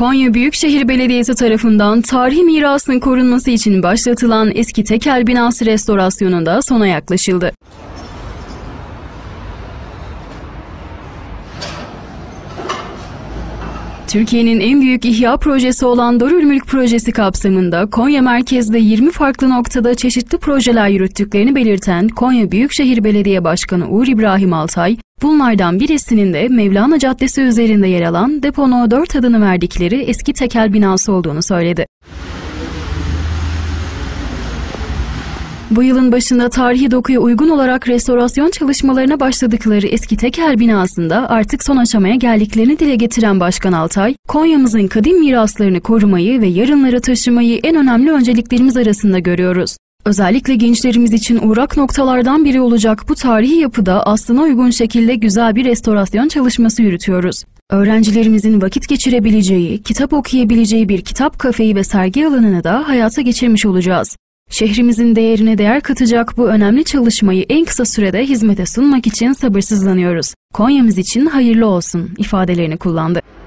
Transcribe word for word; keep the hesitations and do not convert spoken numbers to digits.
Konya Büyükşehir Belediyesi tarafından tarihi mirasın korunması için başlatılan eski tekel binası restorasyonunda sona yaklaşıldı. Türkiye'nin en büyük ihya projesi olan Darülmülk projesi kapsamında Konya merkezde yirmi farklı noktada çeşitli projeler yürüttüklerini belirten Konya Büyükşehir Belediye Başkanı Uğur İbrahim Altay, bunlardan birisinin de Mevlana Caddesi üzerinde yer alan Depo No dört adını verdikleri eski tekel binası olduğunu söyledi. Bu yılın başında tarihi dokuya uygun olarak restorasyon çalışmalarına başladıkları eski tekel binasında artık son aşamaya geldiklerini dile getiren Başkan Altay, Konya'mızın kadim miraslarını korumayı ve yarınlara taşımayı en önemli önceliklerimiz arasında görüyoruz. Özellikle gençlerimiz için uğrak noktalardan biri olacak bu tarihi yapıda aslına uygun şekilde güzel bir restorasyon çalışması yürütüyoruz. Öğrencilerimizin vakit geçirebileceği, kitap okuyabileceği bir kitap kafeyi ve sergi alanını da hayata geçirmiş olacağız. Şehrimizin değerine değer katacak bu önemli çalışmayı en kısa sürede hizmete sunmak için sabırsızlanıyoruz. Konya'mız için hayırlı olsun ifadelerini kullandı.